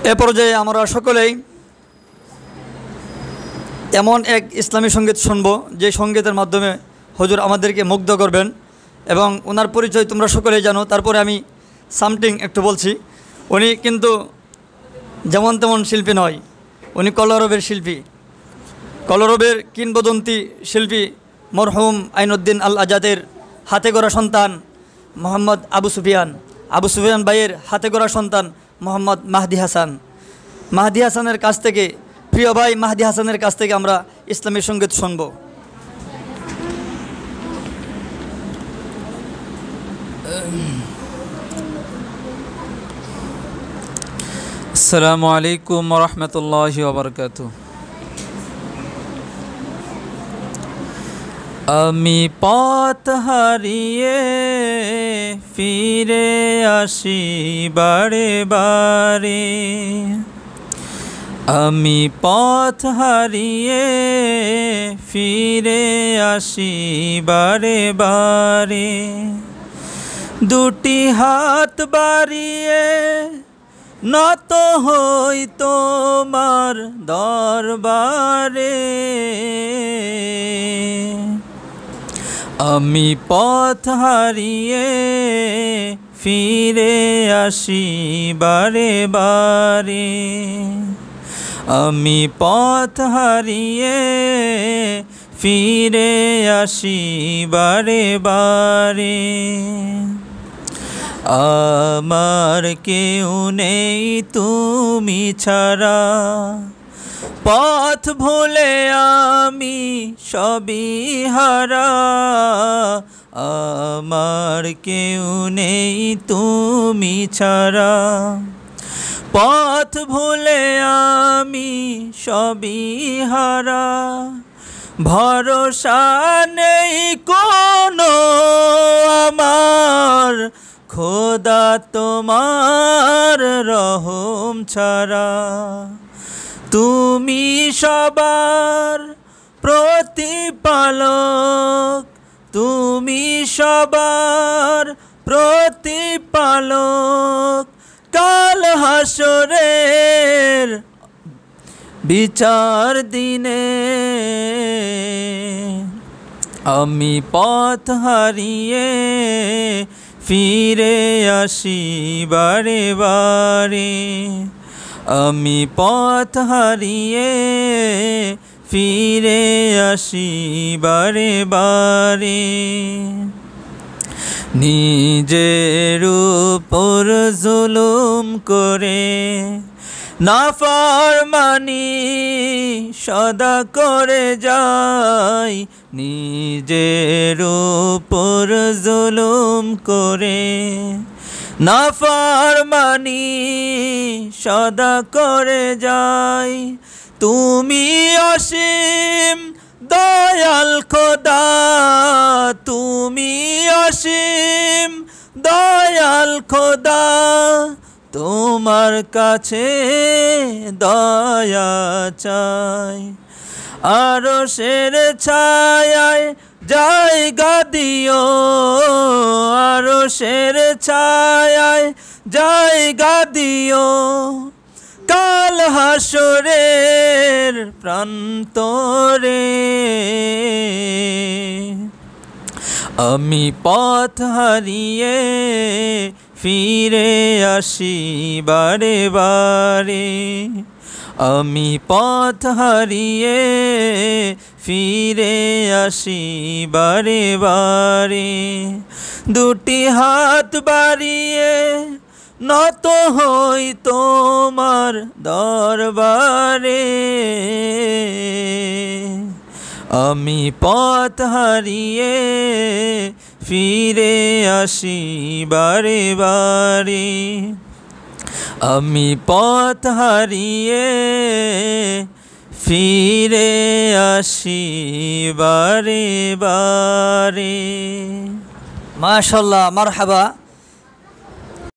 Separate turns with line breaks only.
এ পর্যায়ে আমরা সকলেই এমন এক ইসলামী সঙ্গীত শুনব যে সঙ্গীতের মাধ্যমে হুজুর আমাদেরকে মুগ্ধ করবেন এবং ওনার পরিচয় তোমরা সকলেই জানো। তারপরে আমি সামথিং একটু বলছি। উনি কিন্তু যেমন তেমন শিল্পী নয়, উনি কলরবের শিল্পী, কলরবের কিংবদন্তি শিল্পী মরহুম আইনুদ্দিন আল আজাদের হাতে গড়া সন্তান মোহাম্মদ আবু সুফিয়ান ভাইয়ের হাতে গড়া সন্তান মোহাম্মদ মাহদি হাসান। মাহদি হাসানের কাছ থেকে, প্রিয় ভাই মাহদি হাসানের কাছ থেকে আমরা ইসলামী সঙ্গীত শুনব।
আসসালামু আলাইকুম ওয়া রাহমাতুল্লাহি ওয়া বারাকাতুহু। আমি পথ হারিয়ে ফিরে আসি বারে বারে, আমি পথ হারিয়ে ফিরে আসি বারে বারে, দুটি হাত বাড়িয়ে নত হই তোমার দরবারে। আমি পথ হারিয়ে ফিরে আসি বারে বারে, আমি পথ হারিয়ে ফিরে আসি বারে বারে। আমার কেউ নেই তুমি ছাড়া, পথ ভুলে আমি সবই হারা। আমার কেউ নেই তুমি ছাড়া, পথ ভুলে আমি সবই হারা। ভরসা নেই কোনো আমার, খোদা তোমার রহম ছাড়া। তুমি সবার প্রতিপালক, তুমি সবার প্রতিপালক, কাল হাসরের বিচার দিনে। আমি পথ হারিয়ে ফিরে আসি বারে বারে, আমি পথ হারিয়ে ফিরে আসি বারে বারে। নিজের উপর জুলুম করে নাফরমানি সদা করে যাই, নিজের উপর জুলুম করে নাফরমানি সদা করে যাই। তুমি অসীম দয়াল খোদা, তুমি অসীম দয়াল খোদা, তোমার কাছে দয়া চাই। আরশের ছায়ায় জায়গা দিও, আরশের ছায়ায় জায়গা দিও, কাল হাসরের প্রান্তরে। আমি পথ হারিয়ে ফিরে আসি বারে বারে, আমি পথ হারিয়ে ফিরে আসি বারে বারে। দুটি হাত বাড়িয়ে নত হই তোমার দরবারে, আমি পথ হারিয়ে ফিরে আসি বারে বারে, আমি পথ হারিয়ে ফিরে আসি বারে বারে।
মাশাআল্লাহ, মারহাবা।